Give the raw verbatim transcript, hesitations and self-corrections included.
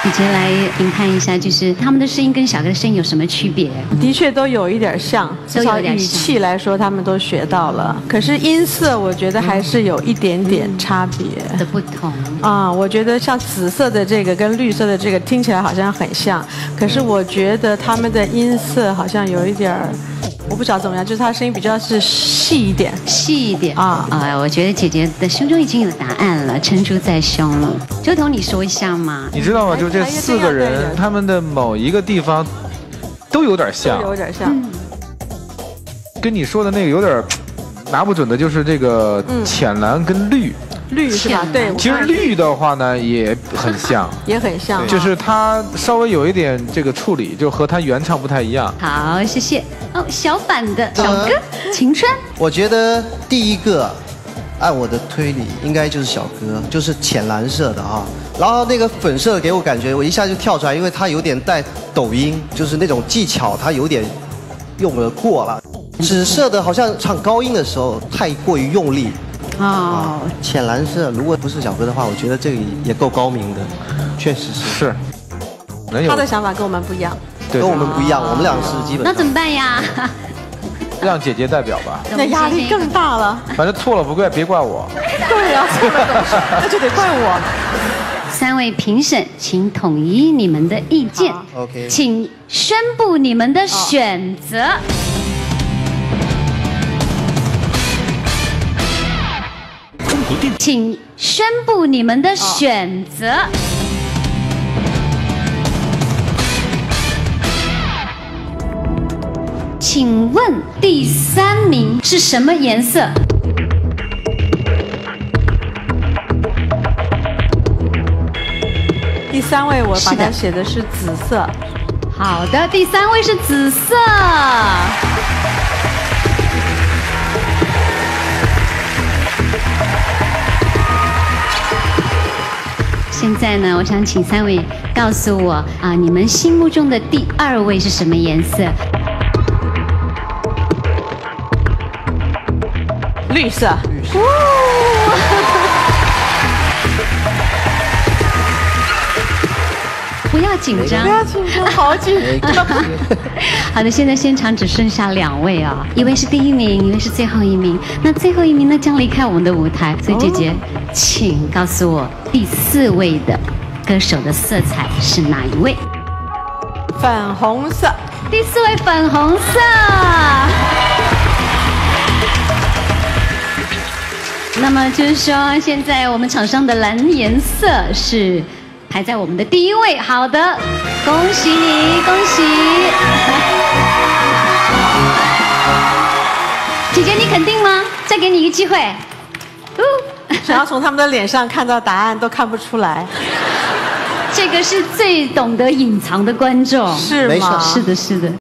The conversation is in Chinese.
姐姐来评判一下，就是他们的声音跟小哥的声音有什么区别？ 的确都有一点像，至少语气来说，他们都学到了。可是音色，我觉得还是有一点点差别的不同啊。我觉得像紫色的这个跟绿色的这个听起来好像很像，可是我觉得他们的音色好像有一点儿。 我不知道怎么样，就是他声音比较是细一点， 细一点啊啊！我觉得姐姐的胸中已经有答案了，成竹在胸了。周彤，你说一下嘛？ 你知道吗？就这四个人，他们的某一个地方都有点像， 有点像。嗯、 跟你说的那个有点拿不准的，就是这个浅蓝跟绿。 绿是吧？对， 其实绿的话呢也很像， 也很像， 就是它稍微有一点这个处理，就和它原唱不太一样。 好，谢谢。哦，小版的小哥，呃、晴川。 我觉得第一个，按我的推理，应该就是小哥，就是浅蓝色的哈。然后那个粉色给我感觉，我一下就跳出来，因为它有点带抖音，就是那种技巧，它有点用了过了。紫色的好像唱高音的时候太过于用力。 哦，浅蓝色，如果不是小哥的话，我觉得这个也够高明的，确实是。 是， 他的想法跟我们不一样， 跟我们不一样，我们俩是基本。 那怎么办呀？ 让姐姐代表吧。 那压力更大了。 反正错了不怪，别怪我。 对呀，错了那就得怪我。 三位评审，请统一你们的意见。 OK， 请宣布你们的选择。 请宣布你们的选择。请问第三名是什么颜色？ 第三位我把它写的是紫色。 好的，第三位是紫色。 现在呢，我想请三位告诉我啊，你们心目中的第二位是什么颜色？ 绿色。绿色。 不要紧张， 不要紧张，好紧张。 好的，现在现场只剩下两位啊、哦，一位是第一名，一位是最后一名。那最后一名呢，将离开我们的舞台，所以姐姐，哦、请告诉我第四位的歌手的色彩是哪一位？ 粉红色。 第四位粉红色。那么就是说，现在我们场上的蓝颜色是。 排在我们的第一位，好的，恭喜你，恭喜！姐姐，你肯定吗？再给你一个机会。 哦，想要从他们的脸上看到答案都看不出来。 这个是最懂得隐藏的观众， 是吗？ 是的，是的。